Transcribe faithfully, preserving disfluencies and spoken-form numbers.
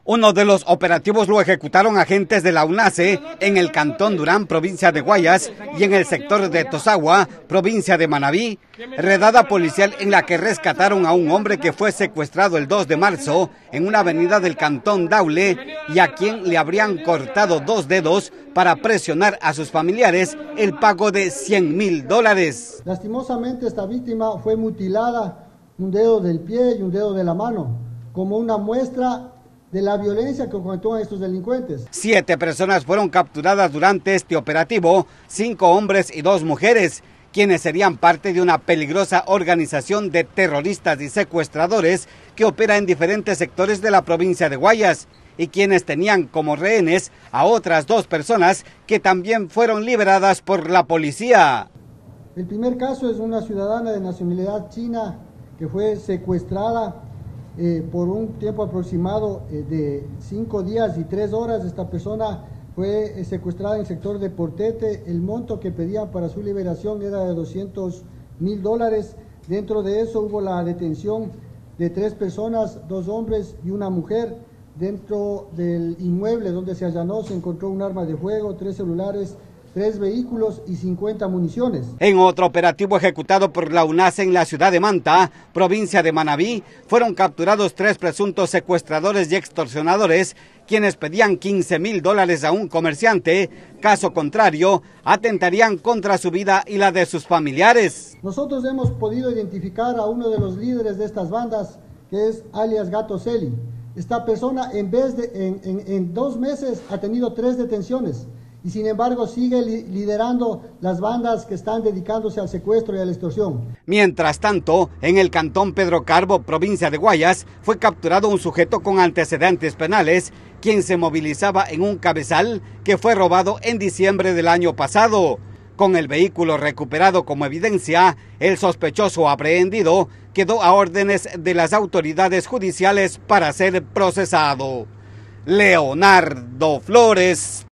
Uno de los operativos lo ejecutaron agentes de la UNACE en el Cantón Durán, provincia de Guayas, y en el sector de Tosagua, provincia de Manabí. Redada policial en la que rescataron a un hombre que fue secuestrado el dos de marzo en una avenida del Cantón Daule y a quien le habrían cortado dos dedos para presionar a sus familiares el pago de cien mil dólares. Lastimosamente esta víctima fue mutilada, un dedo del pie y un dedo de la mano, como una muestra de la violencia que cometieron estos delincuentes. Siete personas fueron capturadas durante este operativo, cinco hombres y dos mujeres, quienes serían parte de una peligrosa organización de terroristas y secuestradores que opera en diferentes sectores de la provincia de Guayas y quienes tenían como rehenes a otras dos personas que también fueron liberadas por la policía. El primer caso es una ciudadana de nacionalidad china que fue secuestrada Eh, por un tiempo aproximado eh, de cinco días y tres horas. Esta persona fue eh, secuestrada en el sector de Portete. El monto que pedían para su liberación era de doscientos mil dólares. Dentro de eso hubo la detención de tres personas, dos hombres y una mujer. Dentro del inmueble donde se allanó se encontró un arma de fuego, tres celulares, tres vehículos y cincuenta municiones. En otro operativo ejecutado por la UNACE en la ciudad de Manta, provincia de Manabí, fueron capturados tres presuntos secuestradores y extorsionadores, quienes pedían quince mil dólares a un comerciante. Caso contrario, atentarían contra su vida y la de sus familiares. Nosotros hemos podido identificar a uno de los líderes de estas bandas, que es alias Gato Celi. Esta persona en vez de en, en, en dos meses ha tenido tres detenciones. Y sin embargo sigue li liderando las bandas que están dedicándose al secuestro y a la extorsión. Mientras tanto, en el Cantón Pedro Carbo, provincia de Guayas, fue capturado un sujeto con antecedentes penales, quien se movilizaba en un cabezal que fue robado en diciembre del año pasado. Con el vehículo recuperado como evidencia, el sospechoso aprehendido quedó a órdenes de las autoridades judiciales para ser procesado. Leonardo Flores,